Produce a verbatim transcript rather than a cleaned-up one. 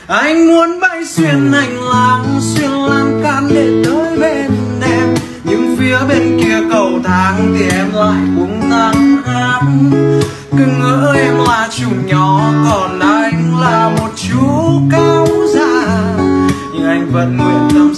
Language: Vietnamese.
Anh muốn bay xuyên hành lang, xuyên lan can để tới bên em. Nhưng phía bên kia cầu thang thì em lại buông nắng hát. Cứ ngỡ em là chủ nhỏ, còn anh là một chú cáo già. Nhưng anh vẫn nguyện tâm